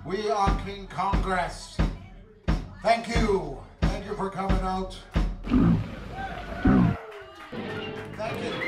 We are King Congress. Thank you. Thank you for coming out. Thank you.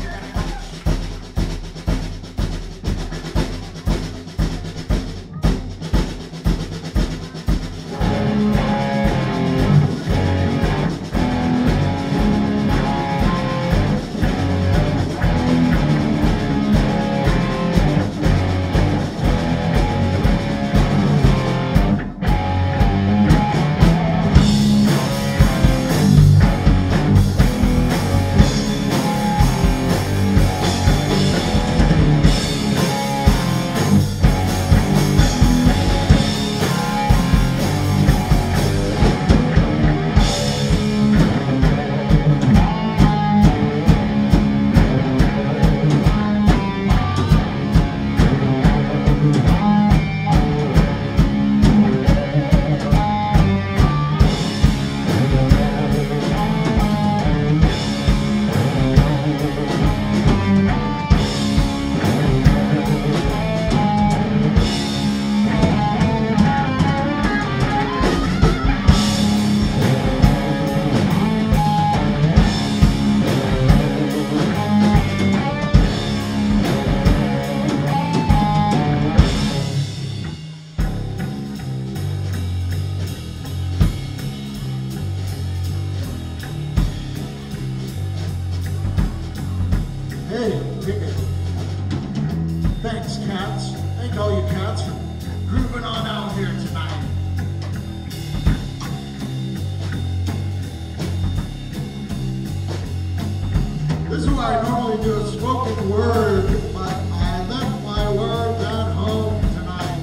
Hey, ticket. Thanks, cats. Thank all you cats for grooving on out here tonight. This is why I normally do a spoken word, but I left my words at home tonight.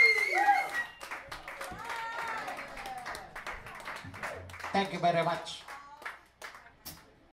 Thank you very much.